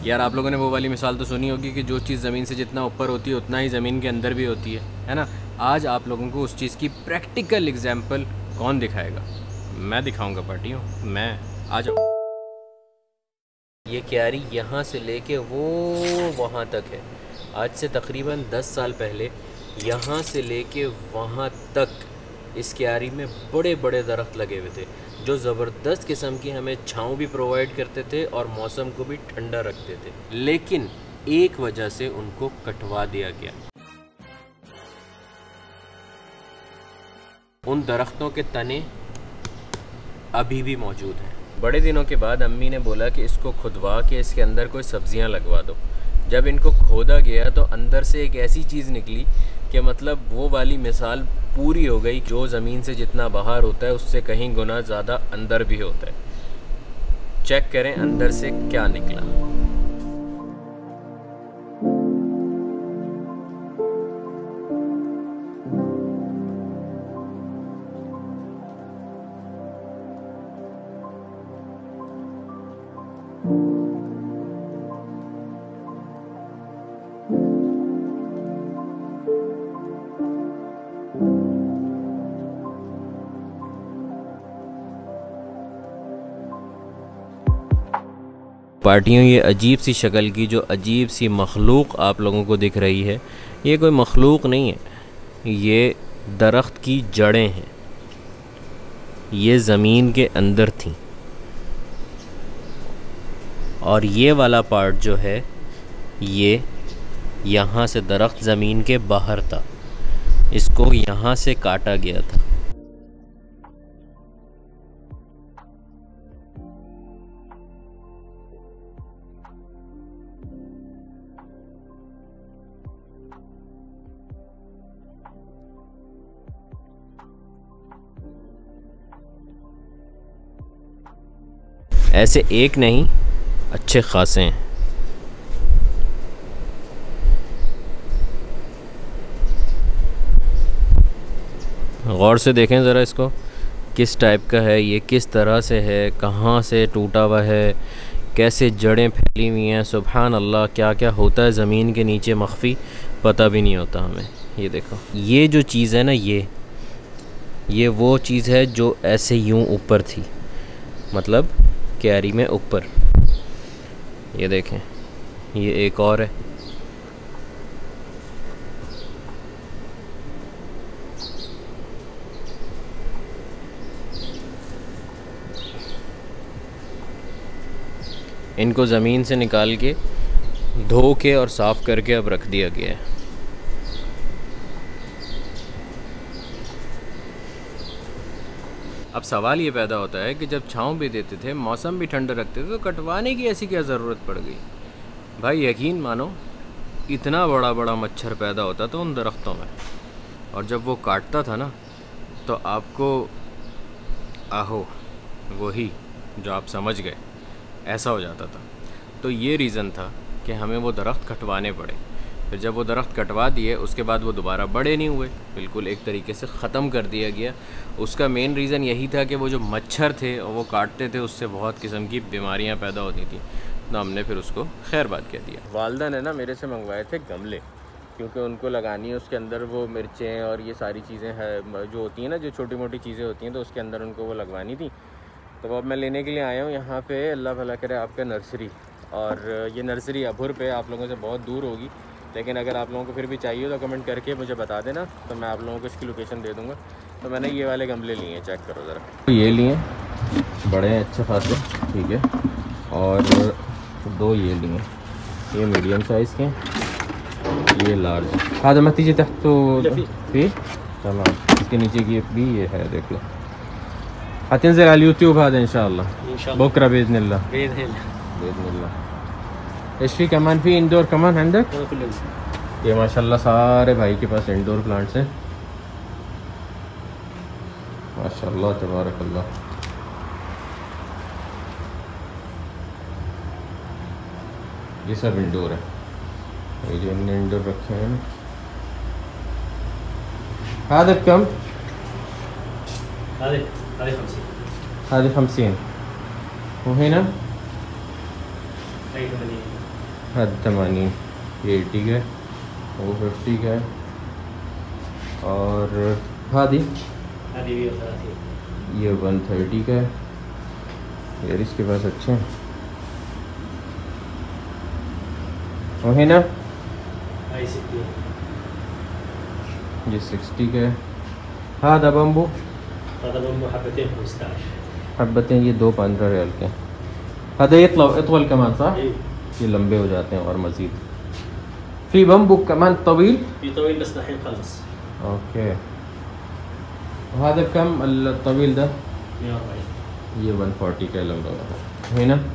यार आप लोगों ने वो वाली मिसाल तो सुनी होगी कि जो चीज़ ज़मीन से जितना ऊपर होती है उतना ही ज़मीन के अंदर भी होती है ना। आज आप लोगों को उस चीज़ की प्रैक्टिकल एग्जाम्पल कौन दिखाएगा? मैं दिखाऊंगा पार्टियों, मैं। आ जाओ। ये क्यारी यहाँ से लेके वो वहाँ तक है। आज से तकरीबन 10 साल पहले यहाँ से लेके वहाँ तक इस क्यारी में बड़े बड़े दरख्त लगे हुए थे जो ज़बरदस्त किस्म की हमें छाँव भी प्रोवाइड करते थे और मौसम को भी ठंडा रखते थे, लेकिन एक वजह से उनको कटवा दिया गया। उन दरख्तों के तने अभी भी मौजूद हैं। बड़े दिनों के बाद अम्मी ने बोला कि इसको खुदवा के इसके अंदर कोई सब्जियां लगवा दो। जब इनको खोदा गया तो अंदर से एक ऐसी चीज़ निकली कि मतलब वो वाली मिसाल पूरी हो गई, जो ज़मीन से जितना बाहर होता है उससे कहीं गुना ज़्यादा अंदर भी होता है। चेक करें अंदर से क्या निकला। पार्टियों, ये अजीब सी शक्ल की जो अजीब सी मखलूक आप लोगों को दिख रही है, ये कोई मखलूक नहीं है, ये दरख्त की जड़ें हैं। ये ज़मीन के अंदर थीं और ये वाला पार्ट जो है ये यहाँ से दरख्त ज़मीन के बाहर था, इसको यहाँ से काटा गया था। ऐसे एक नहीं, अच्छे खासे हैं। गौर से देखें ज़रा इसको, किस टाइप का है ये, किस तरह से है, कहाँ से टूटा हुआ है, कैसे जड़ें फैली हुई हैं। सुभान अल्लाह, क्या क्या होता है ज़मीन के नीचे मख्फी, पता भी नहीं होता हमें। ये देखो, ये जो चीज़ है ना, ये वो चीज़ है जो ऐसे यूं ऊपर थी, मतलब क्यारी में ऊपर। ये देखें, ये एक और है। इनको ज़मीन से निकाल के धो के और साफ़ करके अब रख दिया गया है। अब सवाल ये पैदा होता है कि जब छाँव भी देते थे, मौसम भी ठंडा रखते थे, तो कटवाने की ऐसी क्या ज़रूरत पड़ गई? भाई यकीन मानो, इतना बड़ा बड़ा मच्छर पैदा होता था उन दरख्तों में, और जब वो काटता था ना तो आपको आहो वही जो आप समझ गए, ऐसा हो जाता था। तो ये रीज़न था कि हमें वो दरख्त कटवाने पड़े। फिर जब वो दरख्त कटवा दिए उसके बाद वो दोबारा बड़े नहीं हुए, बिल्कुल एक तरीके से ख़त्म कर दिया गया। उसका मेन रीज़न यही था कि वो जो मच्छर थे और वो काटते थे, उससे बहुत किस्म की बीमारियां पैदा होती थी। तो हमने फिर उसको खैर बात कह दिया। वालदा ने ना मेरे से मंगवाए थे गमले, क्योंकि उनको लगानी है उसके अंदर वो मिर्चें और ये सारी चीज़ें हैं जो होती हैं ना, जो छोटी मोटी चीज़ें होती हैं, तो उसके अंदर उनको वो लगवानी थी। तो अब मैं लेने के लिए आया हूँ यहाँ पे। अल्लाह भला करे आपका नर्सरी, और ये नर्सरी अभुर पे आप लोगों से बहुत दूर होगी, लेकिन अगर आप लोगों को फिर भी चाहिए तो कमेंट करके मुझे बता देना, तो मैं आप लोगों को इसकी लोकेशन दे दूँगा। तो मैंने ये वाले गमले लिए हैं, चेक करो ज़रा। तो ये लिए बड़े हैं अच्छे खासे, ठीक है, और दो ये लिए, ये मीडियम साइज़ के, ये लार्ज। हाँ तो मत तहत तो फिर तमाम, इसके नीचे की भी ये है, देख लो। हतंज़िल अल यूट्यूब هذا إن شاء الله بكرة بإذن الله بإذن الله. إيش في كمان في इंडोर कमान عندك؟ ये माशाल्लाह सारे भाई के पास इंडोर प्लांट्स हैं, माशाल्लाह तबारक अल्लाह। ये सब इंडोर है, ये जो हमने इंडोर रखे हैं ना। هذا بكم؟ هذه 50 وهنا हद 80 का, वो 50 का, और हादी ये 130 का है यार, इसके पास अच्छे हैं। वही ना, ये 60 का है। हादा बम्बू हब्बतें ये 2 15 रियाल के। हादा इतवल कमान साहब, ये लंबे हो जाते हैं और मज़ीद। फी बम्बू कमान तवील बस दहीन खलस। ओके, हादा कम तवील दा, ये 140 का लंबा वाला है ना,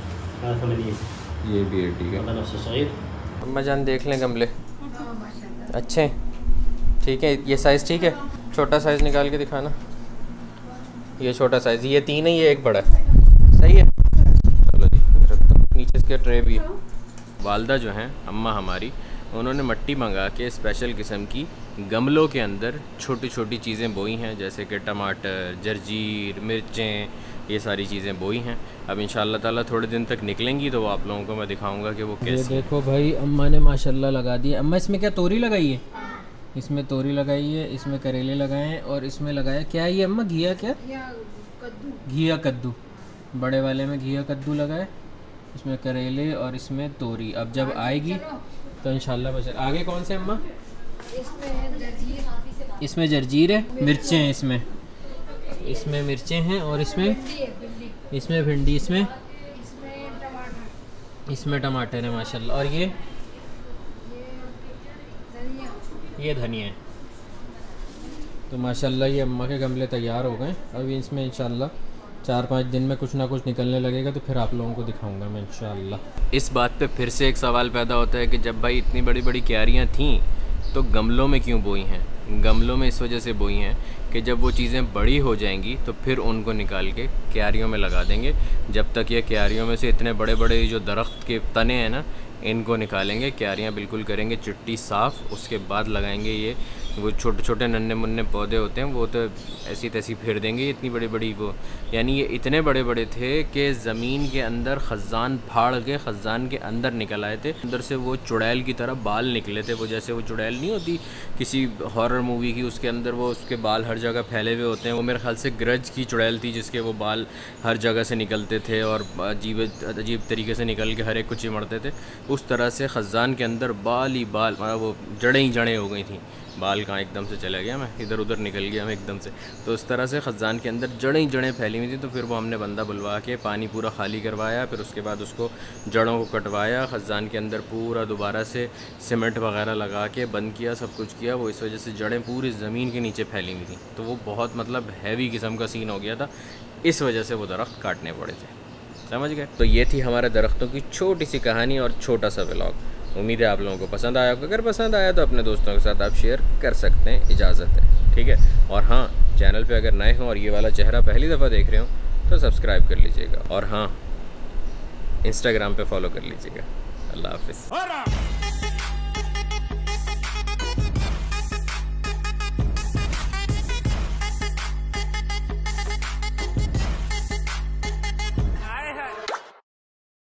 ये भी 80 का। अम्मा जान देख लें गमले अच्छे हैं, ठीक है। ये साइज़ ठीक है, छोटा साइज़ निकाल के दिखाना। ये छोटा साइज़, ये 3 है, ये 1 बड़ा है, सही है। चलो जी रख दो, नीचे इसके ट्रे भी है। वालदा जो हैं अम्मा हमारी, उन्होंने मिट्टी मंगा के स्पेशल किस्म की गमलों के अंदर छोटी छोटी चीज़ें बोई हैं, जैसे कि टमाटर, जर्जीर, मिर्चें, ये सारी चीज़ें बोई हैं। अब इंशाअल्लाह ताला थोड़े दिन तक निकलेंगी तो वो आप लोगों को मैं दिखाऊंगा कि वो कैसे। ये देखो भाई, अम्मा ने माशाल्लाह लगा दी। अम्मा इसमें क्या तोरी लगाई है? इसमें तोरी लगाई है, इसमें करेले लगाए हैं, और इसमें लगाया क्या है ये अम्मा, घिया क्या? घिया कद्दू, बड़े वाले में घिया कद्दू लगाए, इसमें करेले और इसमें तोरी। अब जब आएगी तो इंशाल्लाह बस। आगे कौन से अम्मा? इसमें जर्जीर है, मिर्चें हैं, इसमें मिर्चें हैं, और इसमें भिंडी, इसमें टमाटर है माशाल्लाह, और ये धनिया है। तो माशाल्लाह ये अम्मा के गमले तैयार हो गए। अभी इसमें इंशाल्लाह 4-5 दिन में कुछ ना कुछ निकलने लगेगा, तो फिर आप लोगों को दिखाऊंगा मैं इंशाल्लाह। इस बात पे फिर से एक सवाल पैदा होता है कि जब भाई इतनी बड़ी बड़ी क्यारियाँ थीं तो गमलों में क्यों बोई हैं? गमलों में इस वजह से बोई हैं कि जब वो चीज़ें बड़ी हो जाएंगी तो फिर उनको निकाल के क्यारियों में लगा देंगे। जब तक ये क्यारियों में से इतने बड़े बड़े जो दरख्त के तने हैं ना, इनको निकालेंगे, क्यारियाँ बिल्कुल करेंगे चिट्टी साफ़, उसके बाद लगाएंगे ये वो छोटे छोटे नन्हे मुन्ने पौधे होते हैं, वो तो ऐसी तैसी फेर देंगे। इतनी बड़ी बड़ी वो, यानी ये इतने बड़े बड़े थे कि ज़मीन के अंदर ख़ज़ान फाड़ के ख़ज़ान के अंदर निकल आए थे। अंदर से वो चुड़ैल की तरह बाल निकले थे, वो जैसे वो चुड़ैल नहीं होती किसी हॉरर मूवी की, उसके अंदर वो उसके बाल हर जगह फैले हुए होते हैं। वो मेरे ख्याल से ग्रज की चुड़ैल थी जिसके वो बाल हर जगह से निकलते थे और अजीब अजीब तरीके से निकल के हर एक को चिमड़ते थे। उस तरह से ख़ज़ान के अंदर बाल ही बाल, मतलब वो जड़ें ही जड़ें हो गई थी। बाल कहाँ एकदम से चला गया मैं, इधर उधर निकल गया मैं एकदम से। तो इस तरह से ख़ज़ान के अंदर जड़ें ही जड़ें फैली हुई थी। तो फिर वो हमने बंदा बुलवा के पानी पूरा खाली करवाया, फिर उसके बाद उसको जड़ों को कटवाया, ख़ज़ान के अंदर पूरा दोबारा से सीमेंट वगैरह लगा के बंद किया, सब कुछ किया। वो इस वजह से जड़ें पूरी ज़मीन के नीचे फैली हुई थी, तो वो बहुत मतलब हैवी किस्म का सीन हो गया था। इस वजह से वो दरख्त काटने पड़े थे, समझ गए। तो ये थी हमारे दरख्तों की छोटी सी कहानी और छोटा सा व्लॉग। उम्मीद है आप लोगों को पसंद आया होगा। अगर पसंद आया तो अपने दोस्तों के साथ आप शेयर कर सकते हैं, इजाज़त है, ठीक है। और हाँ, चैनल पे अगर नए हों और ये वाला चेहरा पहली दफ़ा देख रहे हो तो सब्सक्राइब कर लीजिएगा, और हाँ, इंस्टाग्राम पे फॉलो कर लीजिएगा। अल्लाह हाफ़िज़।